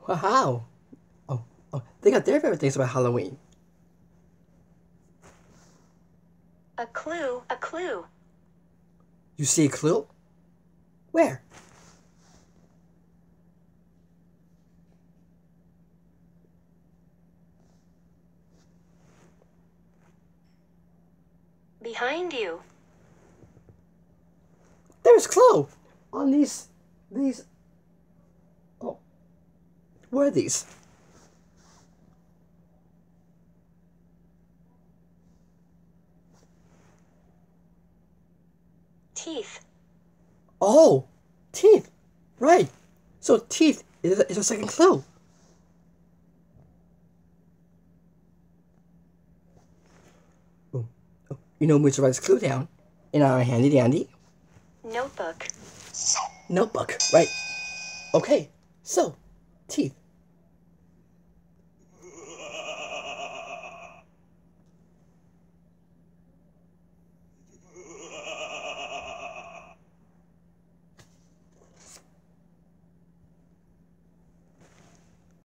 Wow. Oh, they got their favorite things about Halloween. A clue, a clue. You see a clue? Where? Behind you. There's a clue on these. Oh, what are these? Teeth. Oh, teeth. Right. So teeth is a second clue. Oh, you know, we should write this clue down in our handy dandy Notebook. notebook. Right. Okay. So, teeth.